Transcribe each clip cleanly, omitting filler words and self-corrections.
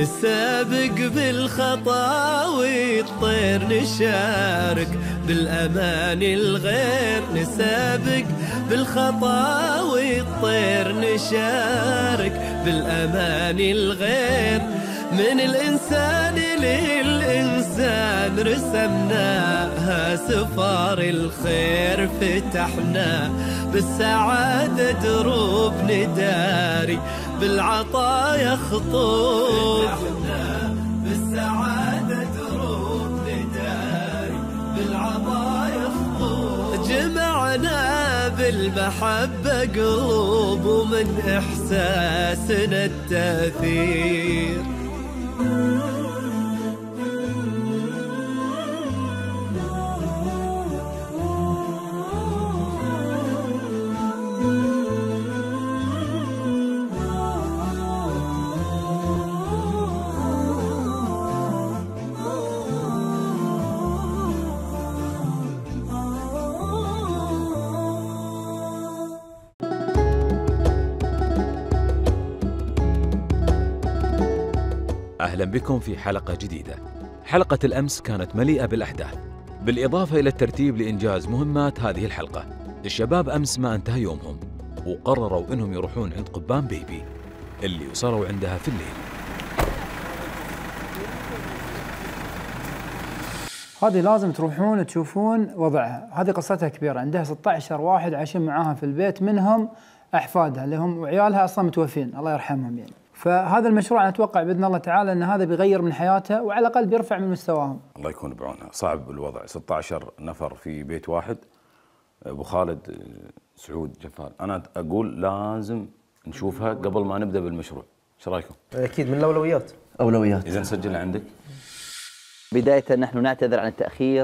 نسابق بالخطاوي الطير نشارك بالأماني الغير، نسابق بالخطاوي الطير نشارك بالأماني الغير. من الإنسان للإنسان رسمناها سفار الخير، فتحنا بالسعادة دروب نداري بالعطايا خطوط، فتحنا بالسعادة دروب نداري بالعطايا خطوط. جمعنا بالمحبة قلوب ومن إحساسنا التأثير. أهلا بكم في حلقة جديدة. حلقة الأمس كانت مليئة بالأحداث، بالإضافة إلى الترتيب لإنجاز مهمات هذه الحلقة. الشباب أمس ما انتهى يومهم وقرروا إنهم يروحون عند قبان بيبي اللي وصلوا عندها في الليل. هذه لازم تروحون تشوفون وضعها. هذه قصتها كبيرة، عندها 16 واحد عايشين معاها في البيت، منهم أحفادها اللي هم وعيالها أصلا متوفين الله يرحمهم يعني. فهذا المشروع أنا أتوقع بإذن الله تعالى أن هذا بيغير من حياتها وعلى الأقل بيرفع من مستواهم. الله يكون بعونها، صعب الوضع، 16 نفر في بيت واحد. أبو خالد سعود جفال، أنا أقول لازم نشوفها قبل ما نبدأ بالمشروع، إيش رأيكم؟ أكيد من الأولويات. أولويات. إذا نسجل عندك. بداية نحن نعتذر عن التأخير،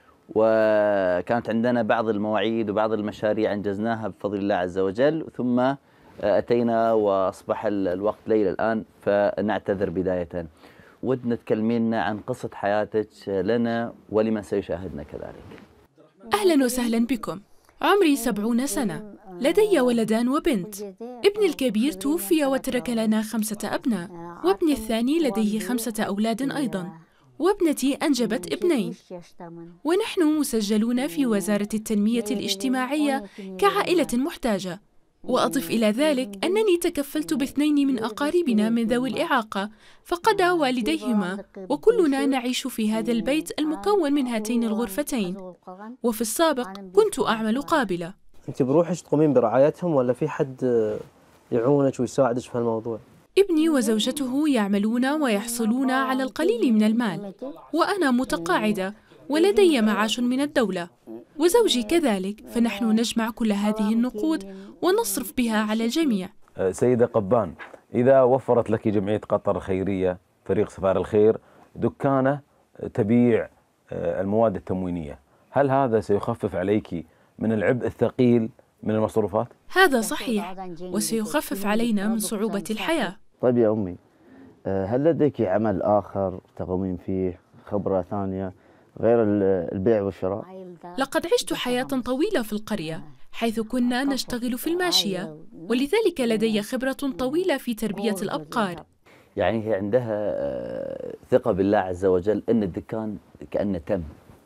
وكانت عندنا بعض المواعيد وبعض المشاريع أنجزناها بفضل الله عز وجل، ثم أتينا وأصبح الوقت ليل الآن، فنعتذر بداية. ودنا تكلمينا عن قصة حياتك لنا ولمن سيشاهدنا كذلك. أهلا وسهلا بكم. عمري 70 سنة، لدي ولدان وبنت. ابني الكبير توفي وترك لنا 5 أبناء، وابني الثاني لديه 5 أولاد أيضا، وابنتي أنجبت 2. ونحن مسجلون في وزارة التنمية الاجتماعية كعائلة محتاجة. وأضف إلى ذلك أنني تكفلت ب2 من أقاربنا من ذوي الإعاقة فقدا والديهما، وكلنا نعيش في هذا البيت المكون من هاتين الغرفتين. وفي السابق كنت أعمل قابلة. أنت بروحك تقومين برعايتهم ولا في حد يعونك ويساعدك في هالموضوع؟ ابني وزوجته يعملون ويحصلون على القليل من المال، وأنا متقاعدة ولدي معاش من الدولة، وزوجي كذلك، فنحن نجمع كل هذه النقود ونصرف بها على الجميع. سيدة قبان، إذا وفرت لك جمعية قطر الخيرية فريق سفار الخير دكانة تبيع المواد التموينية، هل هذا سيخفف عليك من العبء الثقيل من المصروفات؟ هذا صحيح، وسيخفف علينا من صعوبة الحياة. طيب يا أمي، هل لديك عمل آخر تقومين فيه، خبرة ثانية غير البيع والشراء؟ لقد عشت حياة طويلة في القرية حيث كنا نشتغل في الماشية، ولذلك لدي خبرة طويلة في تربية الأبقار. يعني هي عندها ثقة بالله عز وجل أن الدكان كأنه تم.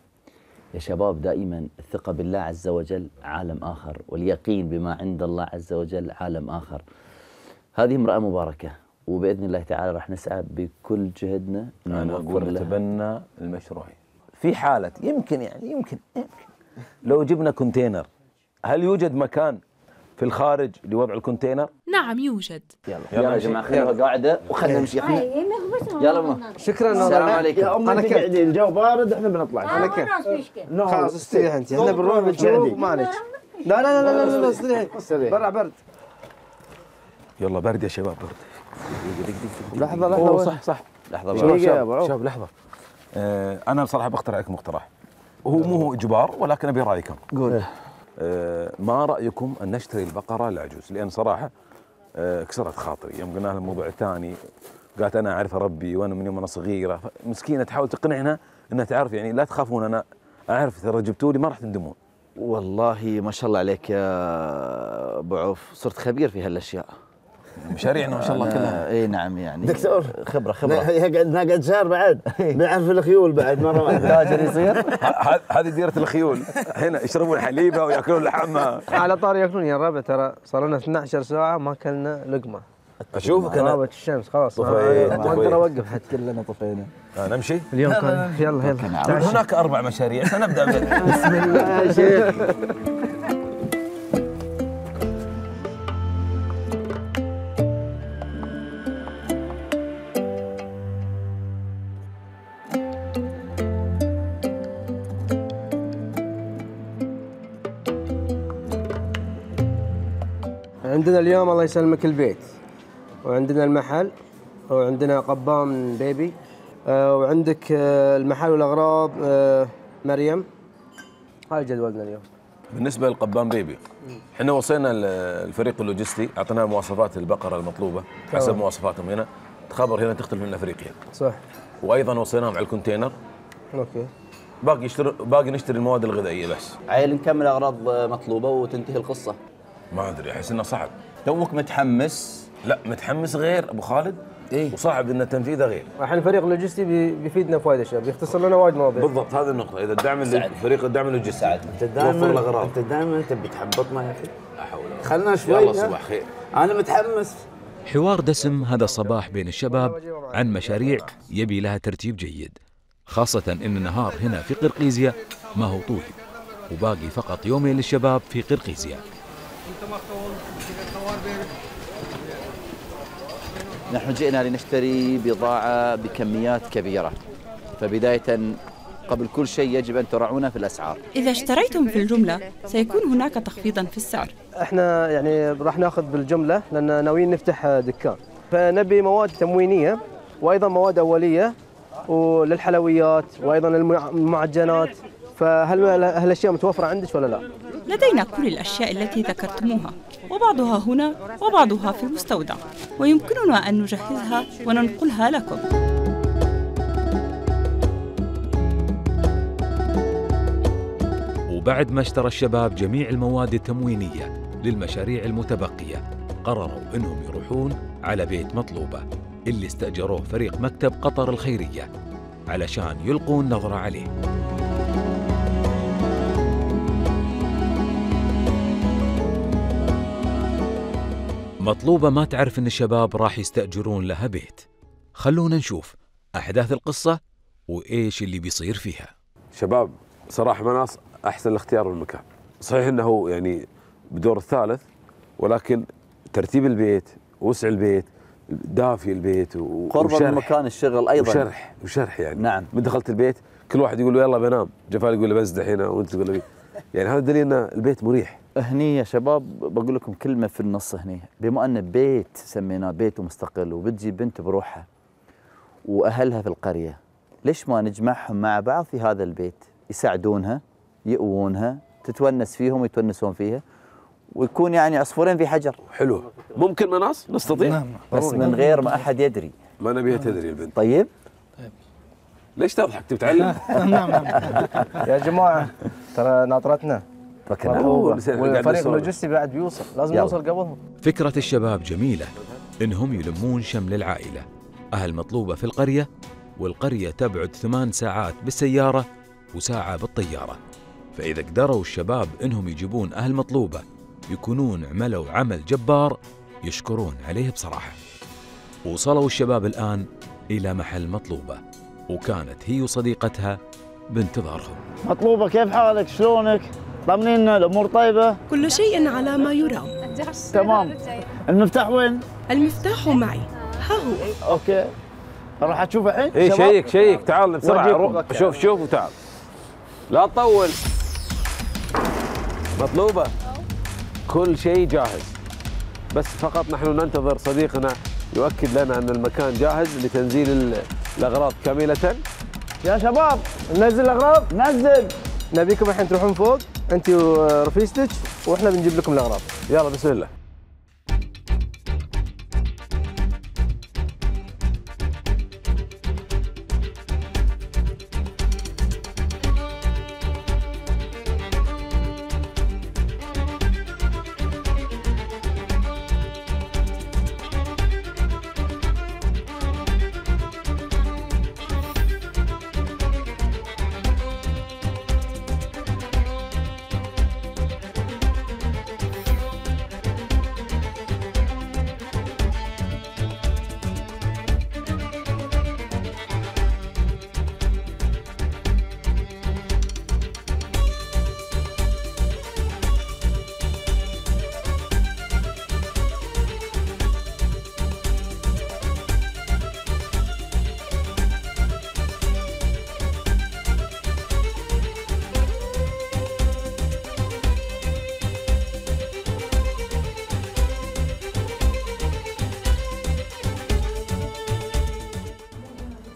يا شباب، دائما الثقة بالله عز وجل عالم آخر، واليقين بما عند الله عز وجل عالم آخر. هذه امرأة مباركة، وبإذن الله تعالى راح نسعى بكل جهدنا. أنا أقول نتبنى المشروع في حالة يمكن لو جبنا كونتينر، هل يوجد مكان في الخارج لوضع الكونتينر؟ نعم يوجد. يلا يا جماعة، خلينا قاعدة وخلنا نمشي. يلا ما. شكرا. السلام عليكم. أنا كنت الجو بارد، احنا بنطلع. أنا كنت خلاص استريح أنت، احنا بنروح بنشوف مالك. لا لا لا لا لا استريح، برا برد. يلا برد يا شباب، برد. لحظة صح لحظة شباب لحظة. أنا بصراحة بقترح لكم اقتراح، هو إجبار ولكن أبي رأيكم. قول. ما رأيكم أن نشتري البقرة العجوز؟ لأن صراحة كسرت خاطري يوم قلنا لها الموضوع الثاني، قالت أنا أعرف ربي وأنا من يوم أنا صغيرة، مسكينة تحاول تقنعنا أنها تعرف، يعني لا تخافون، أنا أعرف ترى جبتوا لي ما راح تندمون. والله ما شاء الله عليك يا أبو عوف، صرت خبير في هالأشياء. مشاريعنا ما شاء الله كلها. اي نعم يعني دكتور خبره ناقد شهر بعد بيعرف الخيول بعد مره واحده. تاجر يصير. هذه ديره الخيول، هنا يشربون حليبه وياكلون لحمها. على طار ياكلون يا ربع، ترى صار لنا 12 ساعه ما اكلنا لقمه. اشوفك انا غابت الشمس خلاص ما طفيت. اقدر اوقف حتى. كلنا طفينا. نمشي اليوم كان يلا هناك 4 مشاريع سنبدا بسم الله يا شيخ. عندنا اليوم الله يسلمك البيت، وعندنا المحل، وعندنا قبام بيبي، وعندك المحل والأغراض مريم. هاي جدولنا اليوم. بالنسبه للقبان بيبي، احنا وصينا الفريق اللوجستي، اعطيناه مواصفات البقره المطلوبه حسب مواصفاتهم هنا. تخبر هنا تختلف من افريقيا. صح. وايضا وصيناهم على الكونتينر. اوكي. باقي نشتري المواد الغذائيه بس. عيل نكمل اغراض مطلوبه وتنتهي القصه. ما ادري، احس انه صعب. توك متحمس. لا متحمس غير ابو خالد. إيه؟ وصعب ان تنفيذه غير. الحين الفريق اللوجستي بيفيدنا في وايد اشياء، بيختصر لنا وايد مواضيع. بالضبط، هذه النقطه. اذا الدعم فريق الدعم اللوجستي توفر الاغراض. انت دائما بتحبطنا يا اخي. لا حول ولا قوه. خلنا شوي. يلا صباح خير. انا متحمس. حوار دسم هذا الصباح بين الشباب عن مشاريع يبي لها ترتيب جيد، خاصة إن النهار هنا في قرقيزيا ما هو طويل، وباقي فقط يومين للشباب في قرقيزيا. نحن جئنا لنشتري بضاعة بكميات كبيرة، فبداية قبل كل شيء يجب أن تراعونا في الأسعار. إذا اشتريتم في الجملة سيكون هناك تخفيضا في السعر. احنا يعني راح ناخذ بالجملة لأن ناويين نفتح دكان، فنبي مواد تموينية وأيضا مواد أولية وللحلويات وأيضا المعجنات. فهل هالأشياء متوفرة عندك ولا لا؟ لدينا كل الأشياء التي ذكرتموها، وبعضها هنا وبعضها في المستودع، ويمكننا أن نجهزها وننقلها لكم. وبعد ما اشترى الشباب جميع المواد التموينية للمشاريع المتبقية، قرروا إنهم يروحون على بيت مطلوبة اللي استأجروه فريق مكتب قطر الخيرية علشان يلقون نظرة عليه. مطلوبة ما تعرف إن الشباب راح يستأجرون لها بيت. خلونا نشوف أحداث القصة وإيش اللي بيصير فيها. شباب صراحة مناص أحسن الاختيار بالمكان. صحيح أنه يعني بدور الثالث، ولكن ترتيب البيت، وسع البيت، دافي البيت، قرب من مكان الشغل أيضا، وشرح يعني. نعم. من دخلت البيت كل واحد يقول له يلا بنام، جفال يقول له بزدح هنا، وأنت تقول له يعني هذا دليل أن البيت مريح. هني يا شباب بقول لكم كلمة في النص هني، بما أن بيت سميناه بيت مستقل وبتجي بنت بروحها وأهلها في القرية، ليش ما نجمعهم مع بعض في هذا البيت، يساعدونها، يؤونها، تتونس فيهم ويتونسون فيها، ويكون يعني عصفورين في حجر. حلو. ممكن مناص نستطيع؟ نعم. بس من غير ما أحد يدري. ما نبيها تدري البنت. طيب. ليش تضحك؟ تبي تعلم؟ نعم. يا جماعة ترى ناطرتنا. والفريق اللوجستي بعد بيوصل، لازم نوصل قبلهم. فكرة الشباب جميلة، إنهم يلمون شمل العائلة. أهل مطلوبة في القرية، والقرية تبعد 8 ساعات بالسيارة وساعة بالطيارة، فإذا قدروا الشباب إنهم يجيبون أهل مطلوبة يكونون عملوا عمل جبار يشكرون عليه بصراحة. وصلوا الشباب الآن إلى محل مطلوبة، وكانت هي وصديقتها بانتظارهم. مطلوبة، كيف حالك؟ شلونك؟ طمنينا، الأمور طيبة؟ كل شيء على ما يرام. تمام. المفتاح وين؟ المفتاح معي، ها هو. أوكي. راح أشوف الحين؟ إيه شيك تعال بسرعة، شوف وتعال. لا تطول. مطلوبة. كل شيء جاهز، بس فقط نحن ننتظر صديقنا يؤكد لنا أن المكان جاهز لتنزيل الأغراض كاملة. يا شباب ننزل الأغراض. نزل. نبيكم الحين تروحون فوق أنت ورفيقتك، وإحنا بنجيب لكم الأغراض. يلا بسم الله.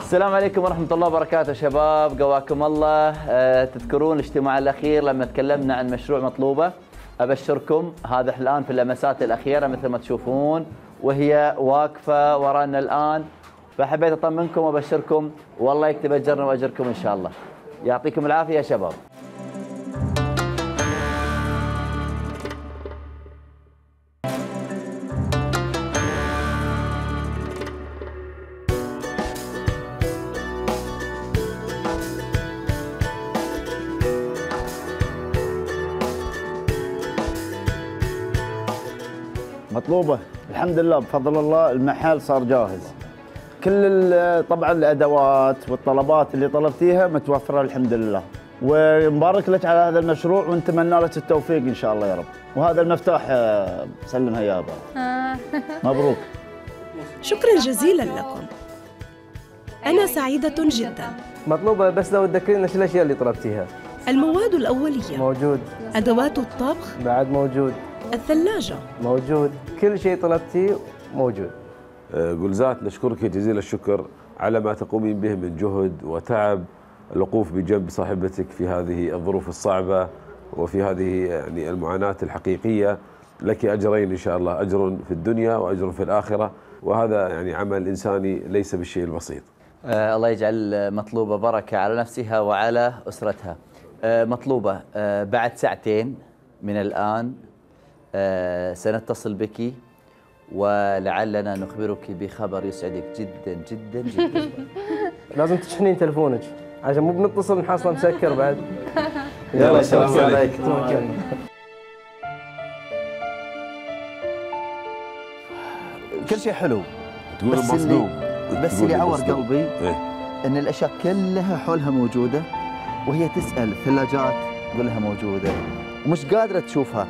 السلام عليكم ورحمة الله وبركاته شباب، قواكم الله. تذكرون الاجتماع الأخير لما تكلمنا عن مشروع مطلوبة؟ أبشركم هذا الآن في اللمسات الأخيرة مثل ما تشوفون، وهي واقفة ورانا الآن. فحبيت أطمنكم وأبشركم، والله يكتب أجرنا وأجركم إن شاء الله. يعطيكم العافية يا شباب. مطلوبة الحمد لله بفضل الله المحل صار جاهز. كل طبعا الادوات والطلبات اللي طلبتيها متوفره الحمد لله، ومبارك لك على هذا المشروع ونتمنى لك التوفيق ان شاء الله يا رب. وهذا المفتاح سلمها يا ابا. مبروك. شكرا جزيلا لكم، أنا سعيدة جدا. مطلوبة بس لو تذكرينا شو الأشياء اللي طلبتيها؟ المواد الأولية موجود. أدوات الطبخ بعد موجود. الثلاجة موجود. كل شيء طلبتيه موجود. جلزات نشكرك جزيل الشكر على ما تقومين به من جهد وتعب، الوقوف بجنب صاحبتك في هذه الظروف الصعبة وفي هذه يعني المعاناة الحقيقية. لك أجرين إن شاء الله، أجر في الدنيا وأجر في الآخرة، وهذا يعني عمل إنساني ليس بالشيء البسيط. الله يجعل مطلوبة بركة على نفسها وعلى أسرتها. مطلوبة بعد ساعتين من الآن سنتصل بك ولعلنا نخبرك بخبر يسعدك جدا جدا جدا. لازم تشحنين تلفونك عشان مو بنتصل نحصله مسكر بعد. يلا السلام عليك. كل شيء حلو، بس اللي عور قلبي ان الاشياء كلها حولها موجوده، وهي تسال ثلاجات تقول لها موجوده ومش قادره تشوفها.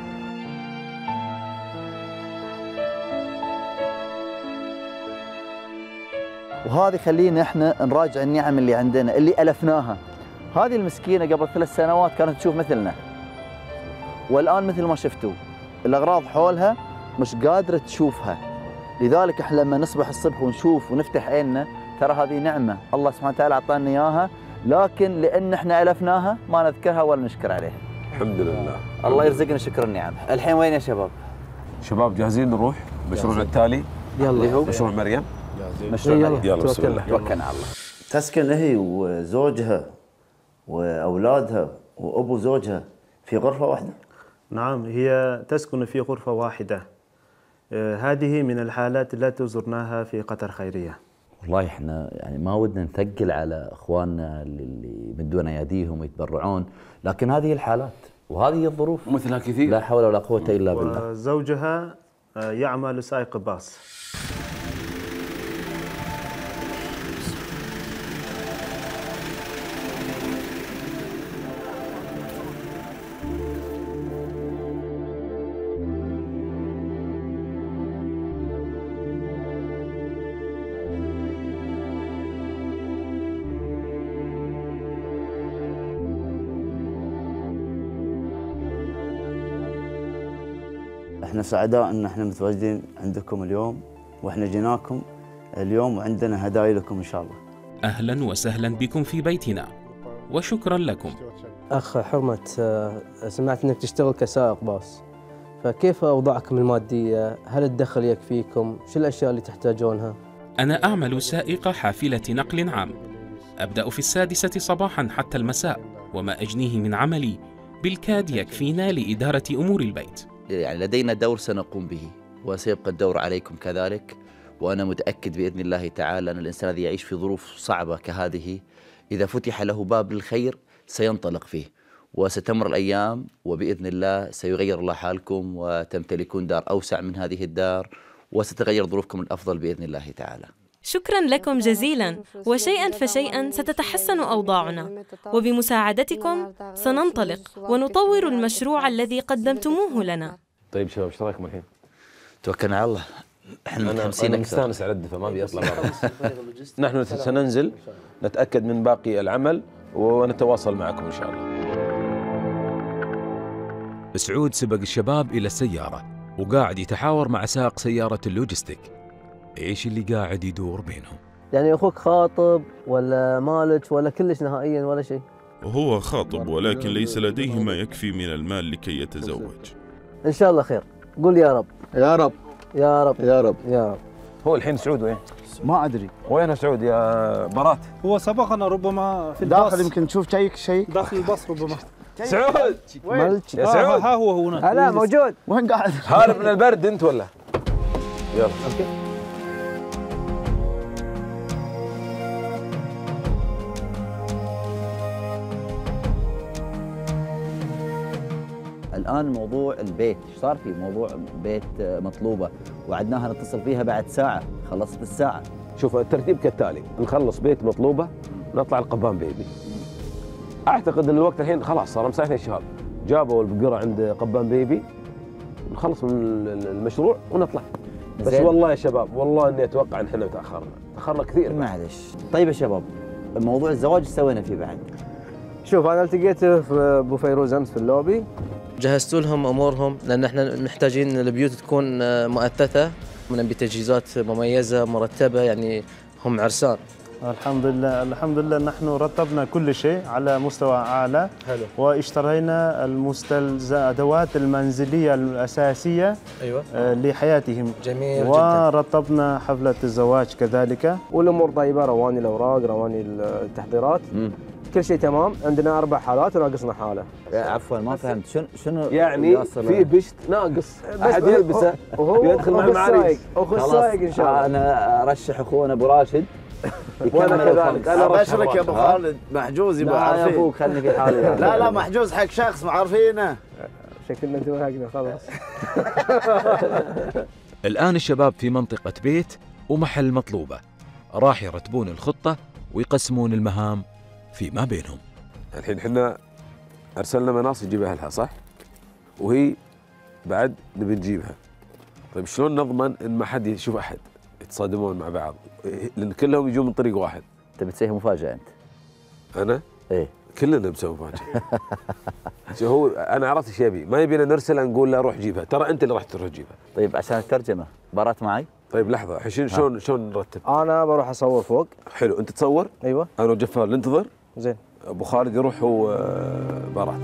وهذه خلينا احنا نراجع النعم اللي عندنا اللي الفناها. هذه المسكينه قبل 3 سنوات كانت تشوف مثلنا، والان مثل ما شفتوا الاغراض حولها مش قادره تشوفها. لذلك احنا لما نصبح الصبح ونشوف ونفتح عيننا ترى هذه نعمه الله سبحانه وتعالى اعطانا اياها، لكن لان احنا الفناها ما نذكرها ولا نشكر عليها. الحمد لله. الله يرزقنا شكر النعم. الحين وين يا شباب؟ شباب جاهزين نروح مشروعنا التالي؟ يلا. مشروع مريم. مشروع يلا بسم الله. توكلنا على الله. تسكن هي وزوجها واولادها وابو زوجها في غرفه واحده؟ نعم، هي تسكن في غرفه واحده. هذه من الحالات التي زرناها في قطر خيريه. والله احنا يعني ما ودنا نثقل على اخواننا اللي يمدون اياديهم ويتبرعون، لكن هذه الحالات وهذه الظروف مثلها كثير، لا حول ولا قوه الا بالله. وزوجها يعمل سائق باص. احنا سعداء ان احنا متواجدين عندكم اليوم، واحنا جيناكم اليوم وعندنا هدايا لكم ان شاء الله. اهلا وسهلا بكم في بيتنا وشكرا لكم. اخ حرمت، سمعت انك تشتغل كسائق باص، فكيف اوضاعكم الماديه؟ هل الدخل يكفيكم؟ شو الاشياء اللي تحتاجونها؟ انا اعمل سائق حافله نقل عام، ابدا في 6 صباحا حتى المساء، وما اجنيه من عملي بالكاد يكفينا لاداره امور البيت. يعني لدينا دور سنقوم به وسيبقى الدور عليكم كذلك، وأنا متأكد بإذن الله تعالى أن الإنسان الذي يعيش في ظروف صعبة كهذه إذا فتح له باب للخير سينطلق فيه، وستمر الأيام وبإذن الله سيغير الله حالكم وتمتلكون دار أوسع من هذه الدار، وستتغير ظروفكم الأفضل بإذن الله تعالى. شكرا لكم جزيلا، وشيئا فشيئا ستتحسن أوضاعنا، وبمساعدتكم سننطلق ونطور المشروع الذي قدمتموه لنا. طيب شباب ايش رايكم الحين؟ توكلنا على الله. احنا متحمسين اكثر. مستانس على الدفه ما ابي اطلع برا. نحن سننزل نتاكد من باقي العمل ونتواصل معكم ان شاء الله. سعود سبق الشباب الى السياره وقاعد يتحاور مع سائق سياره اللوجستيك. ايش اللي قاعد يدور بينهم؟ يعني أخوك خاطب ولا مالك ولا كلش نهائيا ولا شيء؟ هو خاطب ولكن ليس لديه ما يكفي من المال لكي يتزوج. إن شاء الله خير. قول يا رب. يا رب يا رب يا رب يا رب. هو الحين سعود وين؟ ما ادري وين سعود يا برات؟ هو سبقنا ربما في الباص. داخل، يمكن تشوف شيء داخل الباص ربما. سعود وين؟ يا سعود ها هو هنا. هلا موجود. وين قاعد؟ هارب من البرد انت ولا؟ يلا. الآن موضوع البيت، ايش صار في موضوع بيت مطلوبة وعدناها نتصل فيها بعد ساعة، خلصت الساعة. شوف الترتيب كالتالي، نخلص بيت مطلوبة نطلع القبان بيبي. اعتقد ان الوقت الحين خلاص صار مساء 2 شهر، جابوا البقرة عند قبان بيبي، نخلص من المشروع ونطلع. بس والله يا شباب والله اني اتوقع ان احنا تاخرنا كثير. معلش. طيب يا شباب، موضوع الزواج ايش سوينا فيه بعد؟ شوف انا التقيت في ابو فيروز امس في اللوبي، جهزت لهم امورهم لان احنا محتاجين البيوت تكون مؤثثه من بتجهيزات مميزه مرتبه، يعني هم عرسان. الحمد لله الحمد لله نحن رتبنا كل شيء على مستوى اعلى. حلو. واشترينا الادوات المنزليه الاساسيه. ايوه. لحياتهم. جميل جدا. ورتبنا حفله الزواج كذلك. والامور طيبه، رواني الاوراق، رواني التحضيرات. كل شيء تمام. عندنا 4 حالات وناقصنا حاله. عفوا ما فهمت شنو يعني في بشت ناقص احد يلبسه ويدخل مع المعاريس. اخو السايق ان شاء الله. انا ارشح اخونا ابو راشد. وانا كذلك. انا ابشرك يا ابو خالد، محجوز يبقى عارفين. لا يا ابوك خلني في حالي. لا محجوز حق شخص معرفينه. شكلنا توهقنا خلاص. الآن الشباب في منطقة بيت ومحل مطلوبة، راح يرتبون الخطة ويقسمون المهام فيما بينهم. الحين احنا ارسلنا مناص يجيب اهلها صح؟ وهي بعد نبي نجيبها. طيب شلون نضمن ان ما حد يشوف احد يتصادمون مع بعض؟ لان كلهم يجون من طريق واحد. تبي تسوي مفاجأة انت؟ انا؟ ايه كلنا بنسوي مفاجأة. هو انا عرفت ايش يبي، ما يبينا نرسل نقول له روح جيبها، ترى انت اللي راح تروح تجيبها. طيب عشان الترجمة برات معي؟ طيب لحظة الحين شلون نرتب؟ انا بروح اصور فوق. حلو انت تصور؟ ايوه. انا وجفال ننتظر. زين. ابو خالد يروح هو بارات.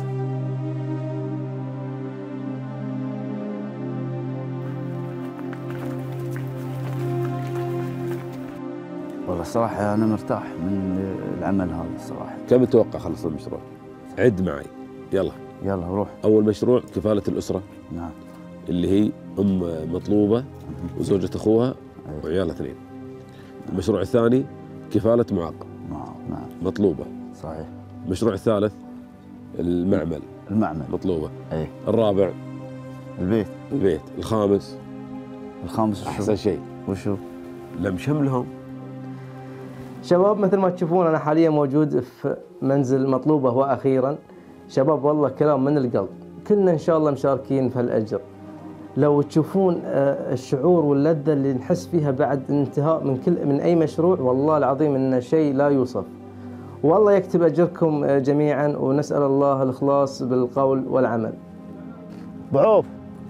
والله الصراحة أنا مرتاح من العمل هذا الصراحة. كم تتوقع خلص المشروع؟ عد معي يلا. يلا روح. أول مشروع كفالة الأسرة. نعم. اللي هي أم مطلوبة وزوجة أخوها وعيالها 2. المشروع الثاني كفالة معاق. نعم. مطلوبة. صحيح. المشروع الثالث المعمل. مطلوبة. أي. الرابع البيت. الخامس أحسن شيء وشو؟ لم شملهم. شباب مثل ما تشوفون أنا حاليا موجود في منزل مطلوبة وأخيرا. شباب والله كلام من القلب، كلنا إن شاء الله مشاركين في هالأجر. لو تشوفون الشعور واللذة اللي نحس فيها بعد انتهاء من أي مشروع، والله العظيم إنه شيء لا يوصف. والله يكتب أجركم جميعا، ونسأل الله الإخلاص بالقول والعمل. بعوف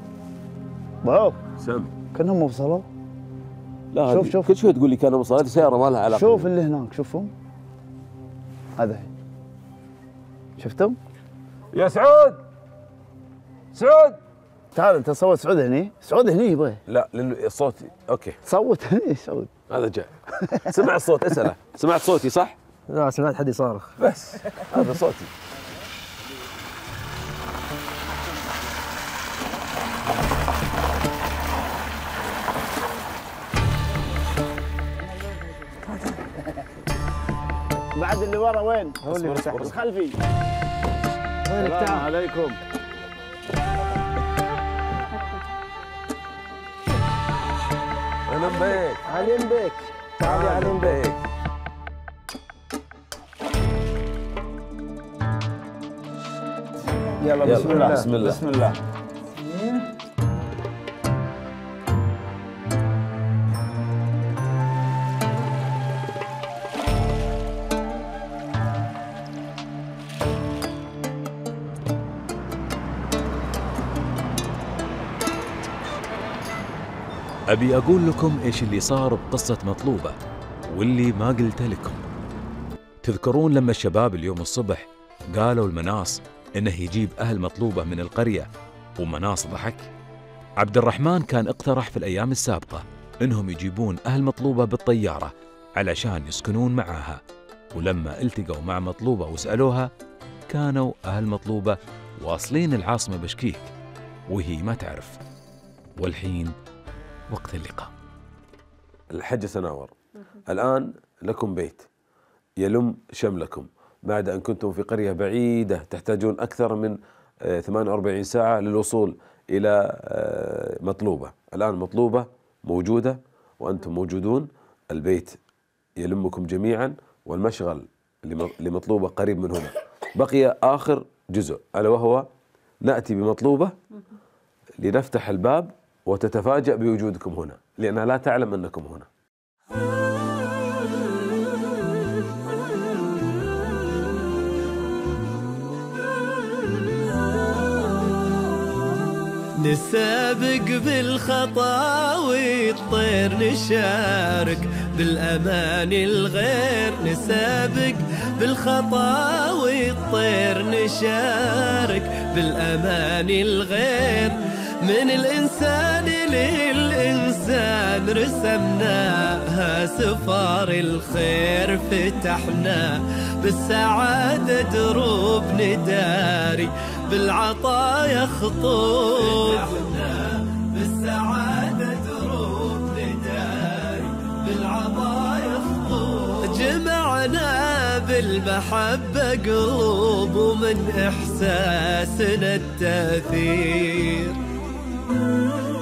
سم كانهم وصلوا. لا شوف كل شوي تقول لي كانوا وصلوا، هذه سيارة ما لها علاقة. شوف اللي هناك شوفهم هذا شفتم؟ يا سعود تعال انت صوت سعود هني. سعود هني يبغى. لا لانه صوتي اوكي. صوت هني سعود. هذا جاء سمع الصوت. اسأله سمعت صوتي صح؟ لا سمعت حد يصارخ. بس هذا صوتي. بعد اللي ورا وين؟ هو اللي فتح. بس خلفي. وينك؟ السلام عليكم. اهلا بك. عليم بك. تعال يا عليم بك. يلا بسم الله. بسم الله. أبي أقول لكم إيش اللي صار بقصة مطلوبة. واللي ما قلته لكم. تذكرون لما الشباب اليوم الصبح قالوا المناص إنه يجيب أهل مطلوبة من القرية ومناص ضحك؟ عبد الرحمن كان اقترح في الأيام السابقة إنهم يجيبون أهل مطلوبة بالطيارة علشان يسكنون معاها، ولما التقوا مع مطلوبة وسألوها كانوا أهل مطلوبة واصلين العاصمة بشكيك وهي ما تعرف. والحين وقت اللقاء. الحج سناور، الآن لكم بيت يلم شملكم بعد أن كنتم في قرية بعيدة تحتاجون أكثر من 48 ساعة للوصول إلى مطلوبة. الآن مطلوبة موجودة وأنتم موجودون، البيت يلمكم جميعا والمشغل لمطلوبة قريب من هنا. بقي آخر جزء ألا وهو نأتي بمطلوبة لنفتح الباب وتتفاجأ بوجودكم هنا لأنها لا تعلم أنكم هنا. نسابق بالخطاوي الطير نشارك بالأماني الغير، نسابق بالخطاوي الطير نشارك بالأماني الغير. من الإنسان للإنسان رسمناها سفار الخير، فتحنا بالسعادة دروب نداري بالعطايا خطوط. فتحنا بالسعادة دروب نداري بالعطايا خطوط. جمعنا بالمحبة قلوب ومن إحساسنا التأثير.